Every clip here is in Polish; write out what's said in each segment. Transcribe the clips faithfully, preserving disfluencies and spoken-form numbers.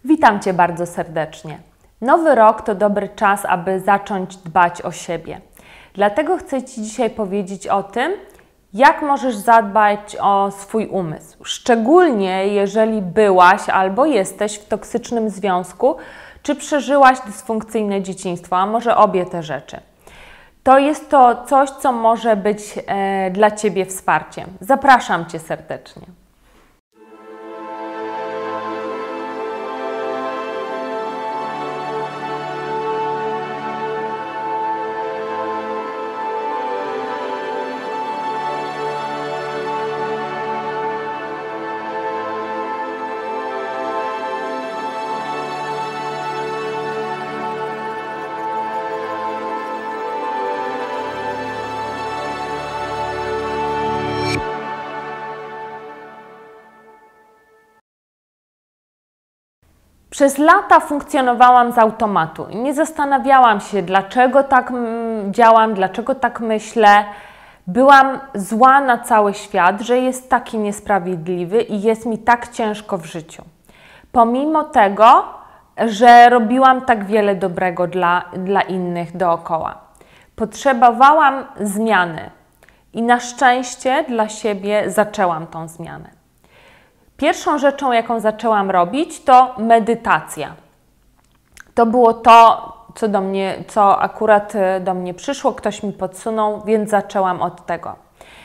Witam Cię bardzo serdecznie. Nowy rok to dobry czas, aby zacząć dbać o siebie. Dlatego chcę Ci dzisiaj powiedzieć o tym, jak możesz zadbać o swój umysł. Szczególnie jeżeli byłaś albo jesteś w toksycznym związku, czy przeżyłaś dysfunkcyjne dzieciństwo, a może obie te rzeczy. To jest to coś, co może być e, dla Ciebie wsparciem. Zapraszam Cię serdecznie. Przez lata funkcjonowałam z automatu i nie zastanawiałam się, dlaczego tak działam, dlaczego tak myślę. Byłam zła na cały świat, że jest taki niesprawiedliwy i jest mi tak ciężko w życiu. Pomimo tego, że robiłam tak wiele dobrego dla, dla innych dookoła. Potrzebowałam zmiany i na szczęście dla siebie zaczęłam tą zmianę. Pierwszą rzeczą, jaką zaczęłam robić, to medytacja. To było to, co, do mnie, co akurat do mnie przyszło, ktoś mi podsunął, więc zaczęłam od tego.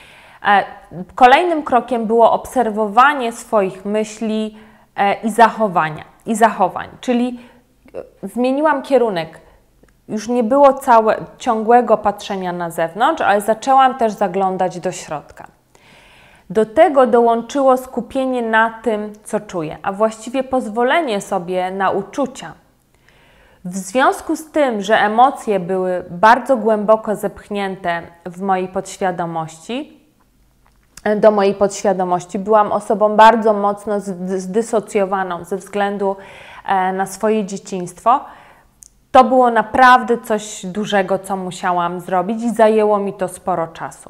Kolejnym krokiem było obserwowanie swoich myśli i zachowania, i zachowań, czyli zmieniłam kierunek. Już nie było całe, ciągłego patrzenia na zewnątrz, ale zaczęłam też zaglądać do środka. Do tego dołączyło skupienie na tym, co czuję, a właściwie pozwolenie sobie na uczucia. W związku z tym, że emocje były bardzo głęboko zepchnięte w mojej podświadomości, do mojej podświadomości, byłam osobą bardzo mocno zdysocjowaną ze względu na swoje dzieciństwo. To było naprawdę coś dużego, co musiałam zrobić i zajęło mi to sporo czasu.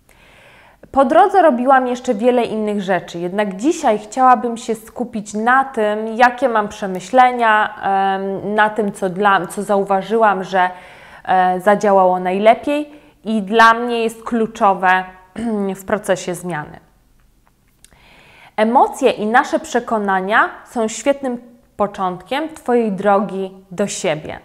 Po drodze robiłam jeszcze wiele innych rzeczy, jednak dzisiaj chciałabym się skupić na tym, jakie mam przemyślenia, na tym, co, dla, co zauważyłam, że zadziałało najlepiej i dla mnie jest kluczowe w procesie zmiany. Emocje i nasze przekonania są świetnym początkiem Twojej drogi do siebie.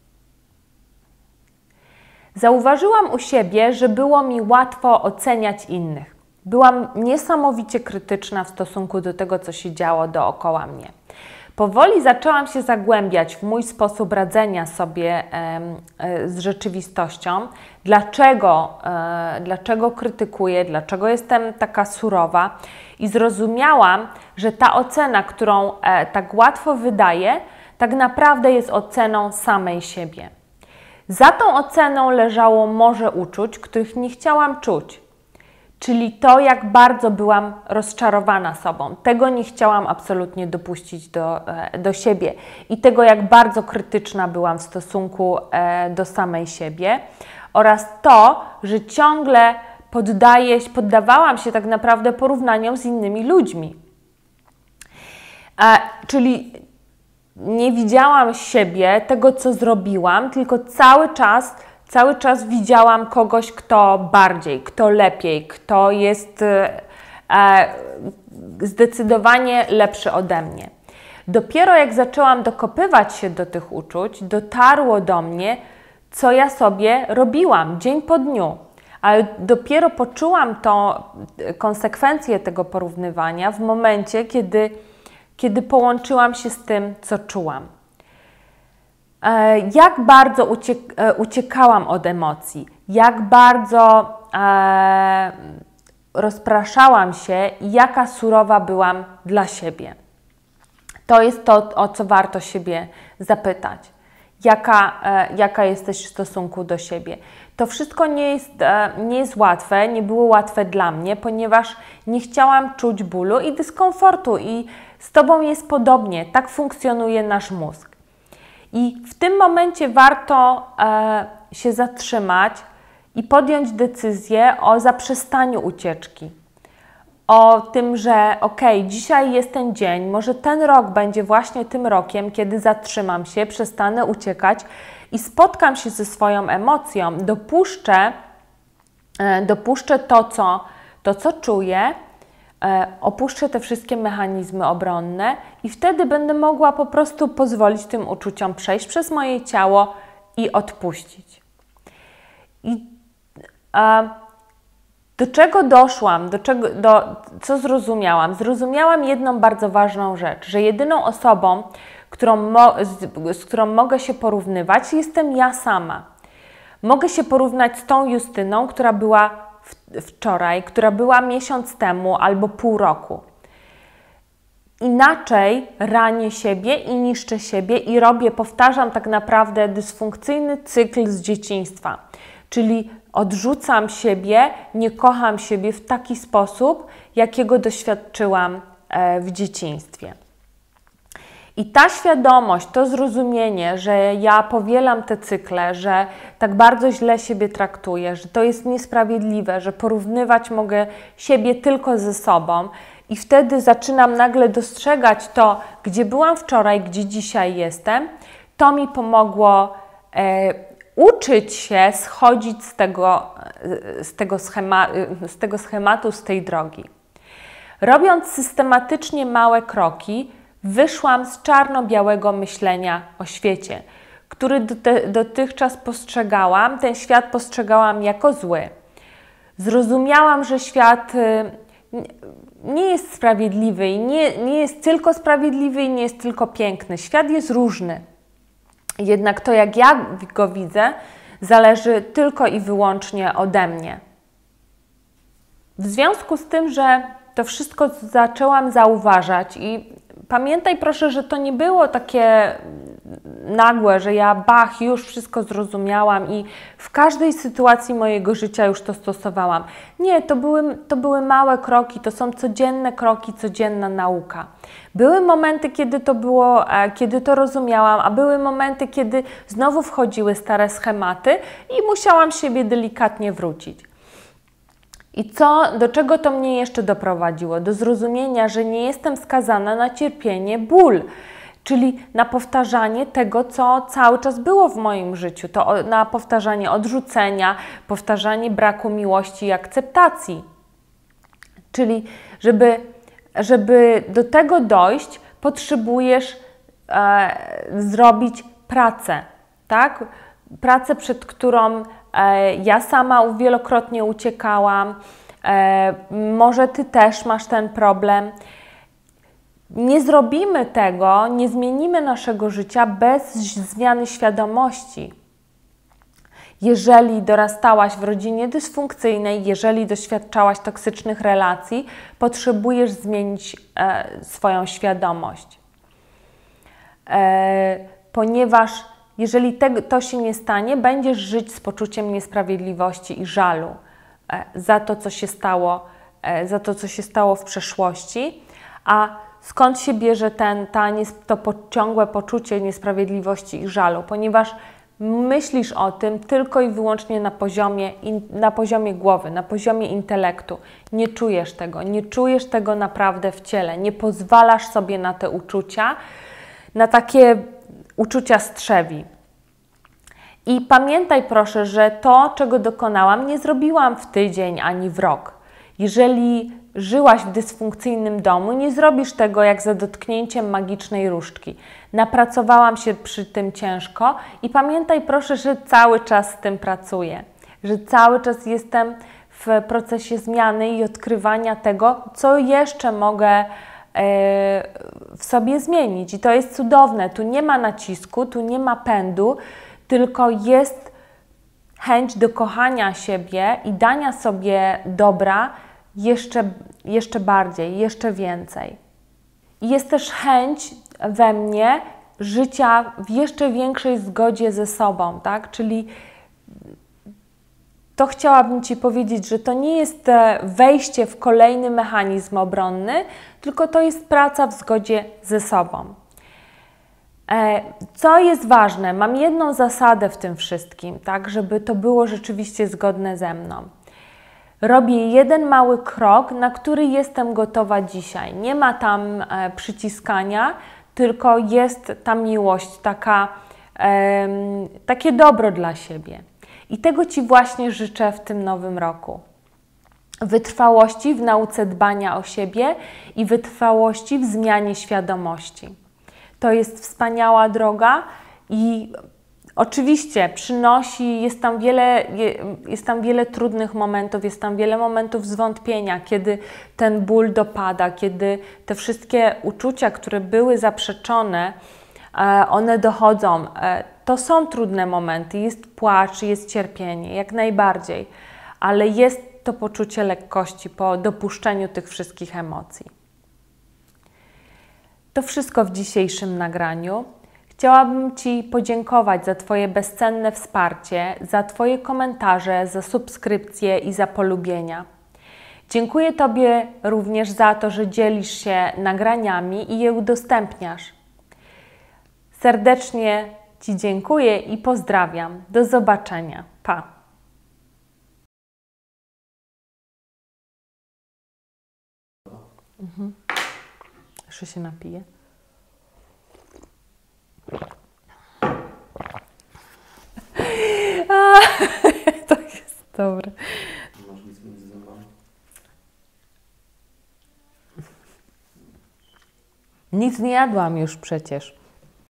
Zauważyłam u siebie, że było mi łatwo oceniać innych. Byłam niesamowicie krytyczna w stosunku do tego, co się działo dookoła mnie. Powoli zaczęłam się zagłębiać w mój sposób radzenia sobie e, z rzeczywistością. Dlaczego, e, dlaczego krytykuję, dlaczego jestem taka surowa i zrozumiałam, że ta ocena, którą e, tak łatwo wydaję, tak naprawdę jest oceną samej siebie. Za tą oceną leżało morze uczuć, których nie chciałam czuć, czyli to, jak bardzo byłam rozczarowana sobą. Tego nie chciałam absolutnie dopuścić do, do siebie i tego, jak bardzo krytyczna byłam w stosunku do samej siebie oraz to, że ciągle poddaję, poddawałam się tak naprawdę porównaniom z innymi ludźmi. Czyli nie widziałam siebie, tego, co zrobiłam, tylko cały czas, cały czas widziałam kogoś, kto bardziej, kto lepiej, kto jest e, zdecydowanie lepszy ode mnie. Dopiero jak zaczęłam dokopywać się do tych uczuć, dotarło do mnie, co ja sobie robiłam dzień po dniu. Ale dopiero poczułam to, konsekwencje tego porównywania w momencie, kiedy kiedy połączyłam się z tym, co czułam. Jak bardzo uciek uciekałam od emocji, jak bardzo e, rozpraszałam się i jaka surowa byłam dla siebie. To jest to, o co warto siebie zapytać. Jaka, e, jaka jesteś w stosunku do siebie. To wszystko nie jest, e, nie jest łatwe, nie było łatwe dla mnie, ponieważ nie chciałam czuć bólu i dyskomfortu i z Tobą jest podobnie, tak funkcjonuje nasz mózg. I w tym momencie warto e, się zatrzymać i podjąć decyzję o zaprzestaniu ucieczki. o tym, że okej, okay, dzisiaj jest ten dzień, może ten rok będzie właśnie tym rokiem, kiedy zatrzymam się, przestanę uciekać i spotkam się ze swoją emocją, dopuszczę, dopuszczę to, co, to, co czuję, opuszczę te wszystkie mechanizmy obronne i wtedy będę mogła po prostu pozwolić tym uczuciom przejść przez moje ciało i odpuścić. I a, do czego doszłam, do czego, do, co zrozumiałam? Zrozumiałam jedną bardzo ważną rzecz, że jedyną osobą, którą mo, z, z którą mogę się porównywać, jestem ja sama. Mogę się porównać z tą Justyną, która była w, wczoraj, która była miesiąc temu albo pół roku. Inaczej ranię siebie i niszczę siebie i robię, powtarzam tak naprawdę dysfunkcyjny cykl z dzieciństwa. Czyli odrzucam siebie, nie kocham siebie w taki sposób, jakiego doświadczyłam w dzieciństwie. I ta świadomość, to zrozumienie, że ja powielam te cykle, że tak bardzo źle siebie traktuję, że to jest niesprawiedliwe, że porównywać mogę siebie tylko ze sobą i wtedy zaczynam nagle dostrzegać to, gdzie byłam wczoraj, gdzie dzisiaj jestem, to mi pomogło e, uczyć się schodzić z tego, z, tego schema, z tego schematu, z tej drogi. Robiąc systematycznie małe kroki, wyszłam z czarno-białego myślenia o świecie, który dotychczas postrzegałam, ten świat postrzegałam jako zły. Zrozumiałam, że świat nie jest sprawiedliwy i nie, nie jest tylko sprawiedliwy i nie jest tylko piękny. Świat jest różny. Jednak to, jak ja go widzę, zależy tylko i wyłącznie ode mnie. W związku z tym, że to wszystko zaczęłam zauważać i pamiętaj proszę, że to nie było takie nagłe, że ja bach, już wszystko zrozumiałam i w każdej sytuacji mojego życia już to stosowałam. Nie, to były, to były małe kroki, to są codzienne kroki, codzienna nauka. Były momenty, kiedy to było, kiedy to rozumiałam, a były momenty, kiedy znowu wchodziły stare schematy i musiałam siebie delikatnie wrócić. I co, do czego to mnie jeszcze doprowadziło? Do zrozumienia, że nie jestem skazana na cierpienie, ból, czyli na powtarzanie tego, co cały czas było w moim życiu, to na powtarzanie odrzucenia, powtarzanie braku miłości i akceptacji. Czyli żeby, żeby do tego dojść, potrzebujesz e, zrobić pracę, tak? Pracę, przed którą e, ja sama wielokrotnie uciekałam, e, może Ty też masz ten problem. Nie zrobimy tego, nie zmienimy naszego życia bez zmiany świadomości. Jeżeli dorastałaś w rodzinie dysfunkcyjnej, jeżeli doświadczałaś toksycznych relacji, potrzebujesz zmienić e, swoją świadomość. E, ponieważ jeżeli te, to się nie stanie, będziesz żyć z poczuciem niesprawiedliwości i żalu e, za to, co się stało, e, za to, co się stało w przeszłości, a skąd się bierze ten, ta, to ciągłe poczucie niesprawiedliwości i żalu? Ponieważ myślisz o tym tylko i wyłącznie na poziomie, na poziomie głowy, na poziomie intelektu. Nie czujesz tego, nie czujesz tego naprawdę w ciele, nie pozwalasz sobie na te uczucia, na takie uczucia strzewi. I pamiętaj proszę, że to, czego dokonałam, nie zrobiłam w tydzień ani w rok. Jeżeli żyłaś w dysfunkcyjnym domu, nie zrobisz tego jak za dotknięciem magicznej różdżki. Napracowałam się przy tym ciężko i pamiętaj proszę, że cały czas z tym pracuję, że cały czas jestem w procesie zmiany i odkrywania tego, co jeszcze mogę w sobie zmienić. I to jest cudowne. Tu nie ma nacisku, tu nie ma pędu, tylko jest chęć do kochania siebie i dania sobie dobra jeszcze, jeszcze bardziej, jeszcze więcej. I jest też chęć we mnie życia w jeszcze większej zgodzie ze sobą, tak? Czyli to chciałabym Ci powiedzieć, że to nie jest wejście w kolejny mechanizm obronny, tylko to jest praca w zgodzie ze sobą. Co jest ważne? Mam jedną zasadę w tym wszystkim, tak, żeby to było rzeczywiście zgodne ze mną. Robię jeden mały krok, na który jestem gotowa dzisiaj. Nie ma tam e, przyciskania, tylko jest ta miłość, taka, e, takie dobro dla siebie. I tego Ci właśnie życzę w tym nowym roku. Wytrwałości w nauce dbania o siebie i wytrwałości w zmianie świadomości. To jest wspaniała droga i oczywiście przynosi, jest tam wiele, jest tam wiele trudnych momentów, jest tam wiele momentów zwątpienia, kiedy ten ból dopada, kiedy te wszystkie uczucia, które były zaprzeczone, one dochodzą. To są trudne momenty, jest płacz, jest cierpienie, jak najbardziej, ale jest to poczucie lekkości po dopuszczeniu tych wszystkich emocji. To wszystko w dzisiejszym nagraniu. Chciałabym Ci podziękować za Twoje bezcenne wsparcie, za Twoje komentarze, za subskrypcje i za polubienia. Dziękuję Tobie również za to, że dzielisz się nagraniami i je udostępniasz. Serdecznie Ci dziękuję i pozdrawiam. Do zobaczenia. Pa! Mhm. Jeszcze się napiję. A, to jest dobre. Masz nic między zębami? Nic nie jadłam już przecież.